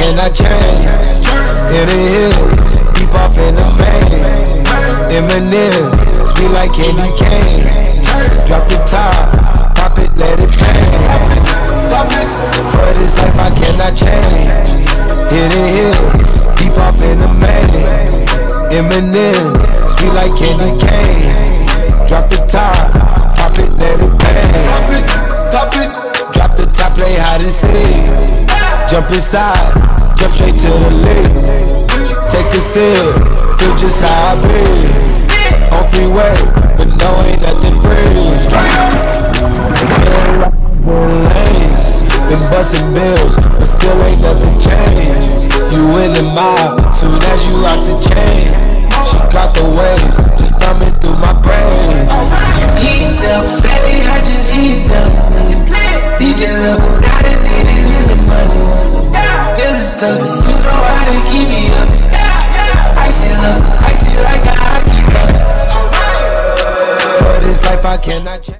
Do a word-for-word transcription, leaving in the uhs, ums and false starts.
cannot change. In the hills, deep off in the main. Eminem, sweet like candy cane. Drop the top, pop it, let it bang. For this life I cannot change. In the hills, deep off in the main. Eminem, sweet like candy cane. Drop the top, pop it, let it bang. Pop it, pop it. Drop the top, play hide and seek. Jump inside, jump straight to the lead. Take a sip, feel just how I breathe. On freeway, but no ain't nothing free. Lanes, been busting bills, but still ain't nothing changed. You in the mob, soon as you rock the chain. She caught the waves, just thumbing through my brain. Heat them, baby, I just heat them. D J level, not a need it is a must. Feeling stuck, you know how to keep me up. Icy love, icy like a hockey puck. For this life I cannot change.